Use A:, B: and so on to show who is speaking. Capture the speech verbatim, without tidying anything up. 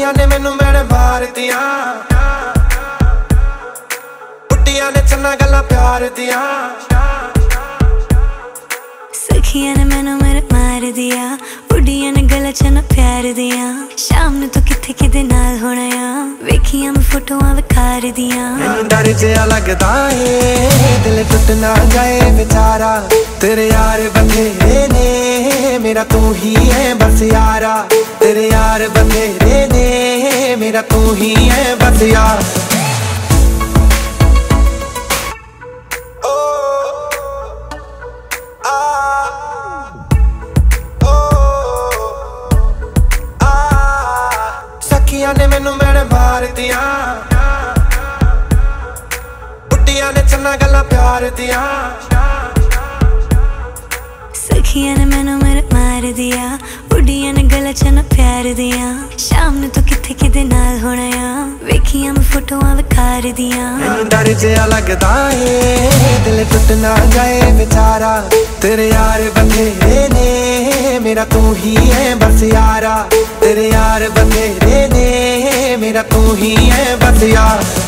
A: सखियां ने मैनू मैडम मार दिया, बुड्डियां ने चन्ना गल्लां प्यार दिया।
B: सखियां ने मैनू मेरे मार दिया, बुड्डियां ने गल्लां चन्ना प्यार दिया। शाम नू तू किथे किदे नाल होना आ, वेखियां मैं फोटोआं विखार दिया।
A: मैनू डर जिहा लगदा ए दिल टुट ना जाए बेचारा, तेरे यार बथेरे ने मेरा तू ही है बस यारा। तेरे यार बथेरे ने मेरा तू ही है बस यार। सखियां ने मैनू मैडम मार दिया, बुड्डियां ने चन्ना गल्लां प्यार दिया।
B: सखियां ने मैनू मेरे मार दिया, बुड्डियां ने गल्लां चन्ना प्यार दिया। शाम नू तू किथे किदे नाल होना आ, वेखियां मैं फोटोआं विखार दिया।
A: मैनू डर जिहा लगदा ए दिल टुट ना जाए बेचारा, तेरे यार बथेरे ने मेरा तू ही है बस यारा। तेरे यार बथेरे ने मेरा तू ही है बस यार।